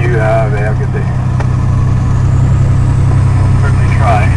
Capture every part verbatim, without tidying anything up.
You have, have a good day. I'll certainly try.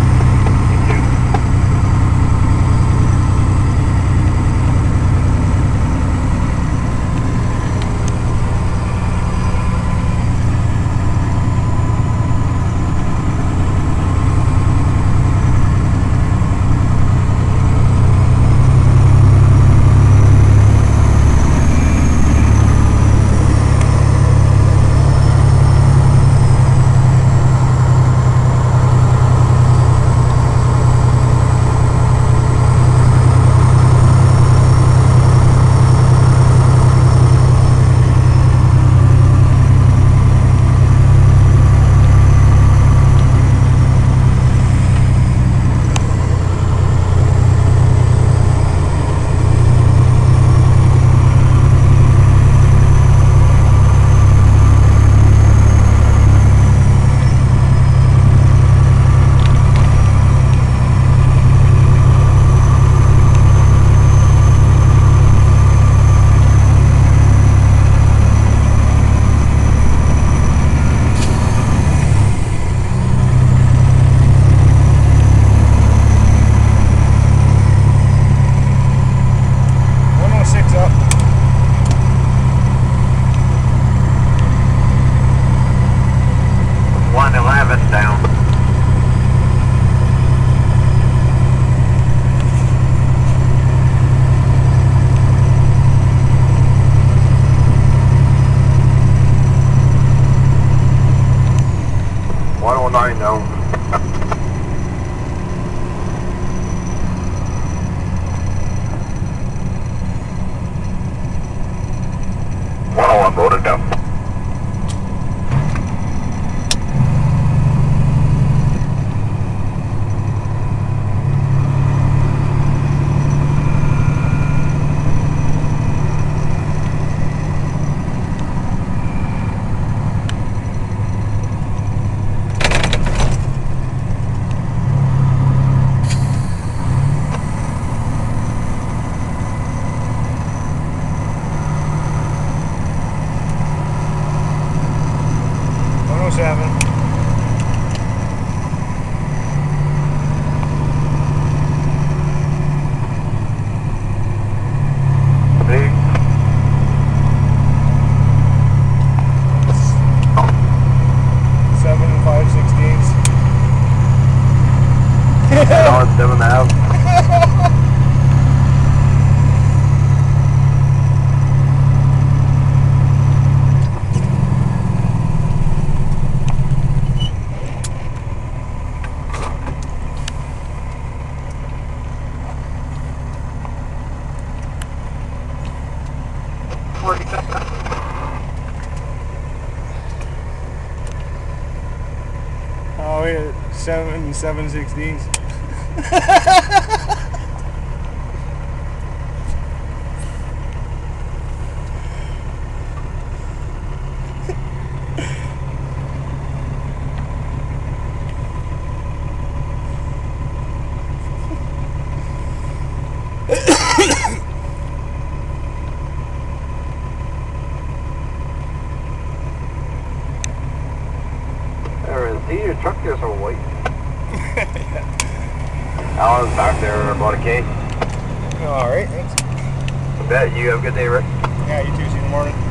Down. one oh nine down. one oh one loaded down. Seven. Big. Seven and five sixteenths. No, seven and a half. Oh, we had seven, seven sixteenths. See, your truck is so white. Alan's back there about a K. Alright, thanks. Bet you have a good day, Rick. Yeah, you too. See you in the morning.